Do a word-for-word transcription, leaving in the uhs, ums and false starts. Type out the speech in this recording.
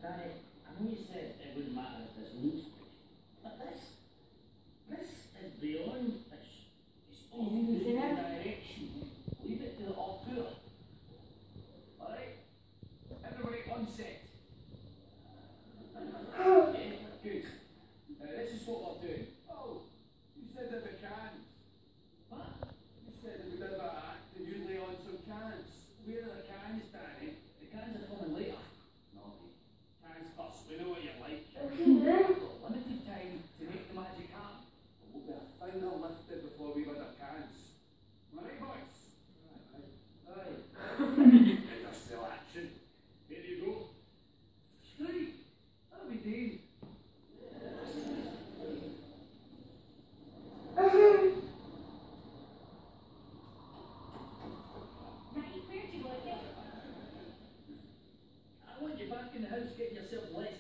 Danny, I know you said it wouldn't matter if this looks fish, but this, this is beyond fish. It's all in the direction. Leave it to the auteur. Alright? Everybody on set. Yeah, good. Now this is what we're doing. Oh, you said that the cans. What? You said that we did that act and you'd lay on some cans. Where are the cans, Danny? The cans are coming later. Naughty. Cans first, we know what you like. We've got limited time to make the magic happen. We'll get a final lifted before we let our cans. Right, boys? Aye. Industrial action. Here you go. Straight. That'll be Dave. I want you back in the house getting yourself less